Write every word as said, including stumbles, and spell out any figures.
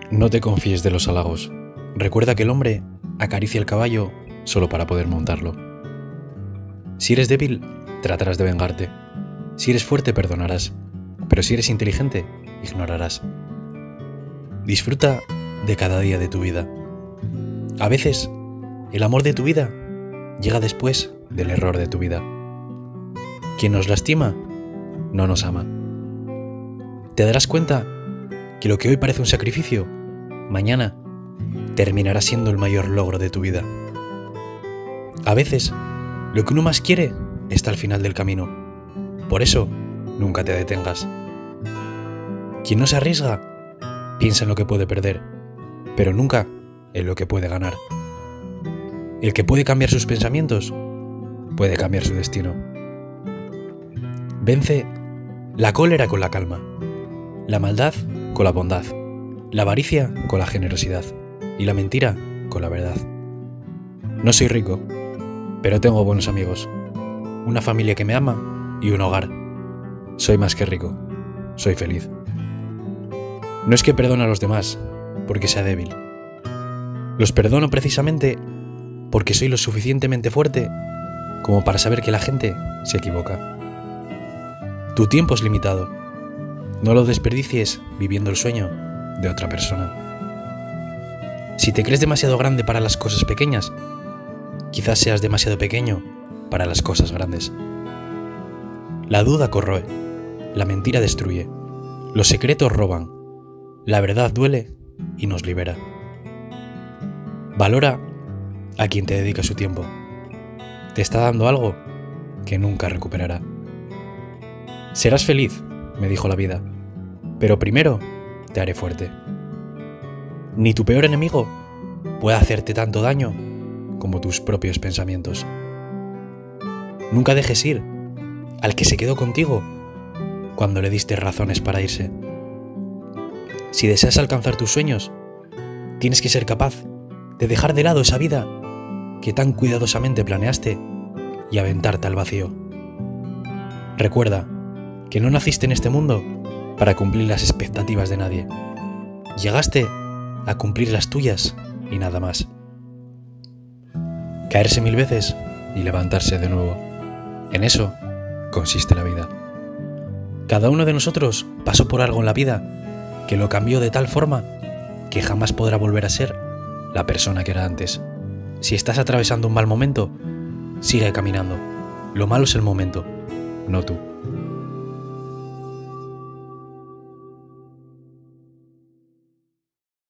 No te confíes de los halagos. Recuerda que el hombre acaricia el caballo solo para poder montarlo. Si eres débil, tratarás de vengarte. Si eres fuerte, perdonarás. Pero si eres inteligente, ignorarás. Disfruta de cada día de tu vida. A veces, el amor de tu vida llega después del error de tu vida. Quien nos lastima, no nos ama. Te darás cuenta que lo que hoy parece un sacrificio, mañana terminará siendo el mayor logro de tu vida. A veces, lo que uno más quiere está al final del camino. Por eso, nunca te detengas. Quien no se arriesga, piensa en lo que puede perder, pero nunca en lo que puede ganar. El que puede cambiar sus pensamientos, puede cambiar su destino. Vence la cólera con la calma, la maldad con la bondad, la avaricia con la generosidad y la mentira con la verdad. No soy rico, pero tengo buenos amigos, una familia que me ama y un hogar. Soy más que rico, soy feliz. No es que perdone a los demás porque sea débil. Los perdono precisamente porque soy lo suficientemente fuerte como para saber que la gente se equivoca. Tu tiempo es limitado. No lo desperdicies viviendo el sueño de otra persona. Si te crees demasiado grande para las cosas pequeñas, quizás seas demasiado pequeño para las cosas grandes. La duda corroe, la mentira destruye, los secretos roban, la verdad duele y nos libera. Valora a quien te dedica su tiempo. Te está dando algo que nunca recuperará. Serás feliz, me dijo la vida, pero primero te haré fuerte. Ni tu peor enemigo puede hacerte tanto daño como tus propios pensamientos. Nunca dejes ir al que se quedó contigo cuando le diste razones para irse. Si deseas alcanzar tus sueños, tienes que ser capaz de dejar de lado esa vida que tan cuidadosamente planeaste y aventarte al vacío. Recuerda que no naciste en este mundo para cumplir las expectativas de nadie. Llegaste a cumplir las tuyas y nada más. Caerse mil veces y levantarse de nuevo. En eso consiste la vida. Cada uno de nosotros pasó por algo en la vida que lo cambió de tal forma que jamás podrá volver a ser la persona que era antes. Si estás atravesando un mal momento, sigue caminando. Lo malo es el momento, no tú.